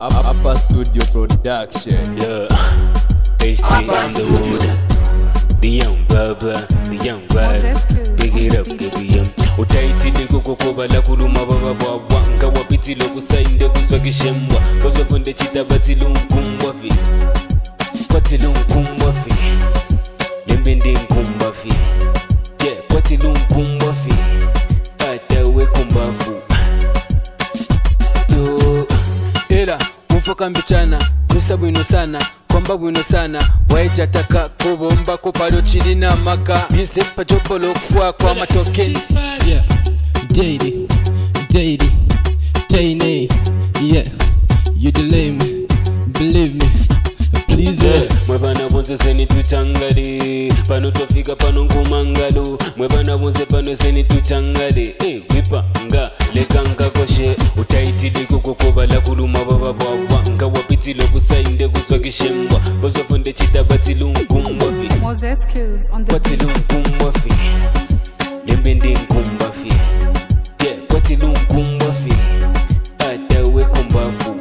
Upper Studio Production. Yeah, HD on the wood. The young baba, the young rider. Pick it up, give me utaiti niko kokoba la kuluma baba bwa nga wapiti loku sainde kuswakishembwa kozo funde chita batilunkumbwa fi kwatilunkumbwa fi yembende nkumbwa fi yeah kwatilunkumbwa fi atawe kumbafu yo era mfoka mbichana kusa bwino sana kwamba bwino sana waijataka kubomba kupalo chini na maka misepa jobolo kufua kwa matokeni yeah daily tiny yeah you delay me believe me please yeah. Mwebana bonze seni tuchangale pano tofika pano ngumangalo mwebana bonze pano seni tuchangale wipa nga lekanga koshe utaiti liko kokoba la kuluma baba bwa nga wapiti loku sainde kuswakishembwa bozo funde chita batilunkumbwa fi Moses skills on the batilunkumbwa fi yembende nkumbwa fi yeah batilunkumbwa fi atawe kumbafu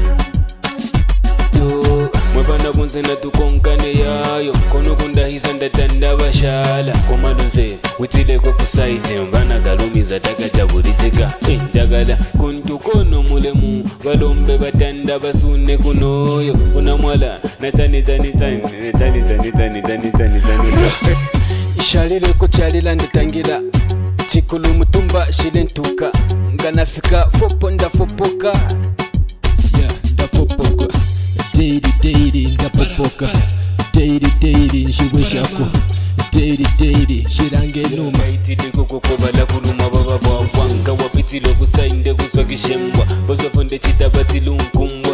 mwebana bonze na tukonkane yayo kono kundahisa ndatanda bashala Kumalunze witile kwa kusaite mbana galumiza takajaburitika njagala kuntu kono mulemu balombe batanda basune kunoyo unamwala natani ishalile ko chalila ndetangira chikulu mutumba shilentuka nganafika fopo ndafopoka yeah ndafopoka daily ndapopoka daily njiweshako daily shirange numa itile kokoba la kuluma baba bwa nga wapiti loku sainde kuswakishembwa bozo funde chita batilunkumbwa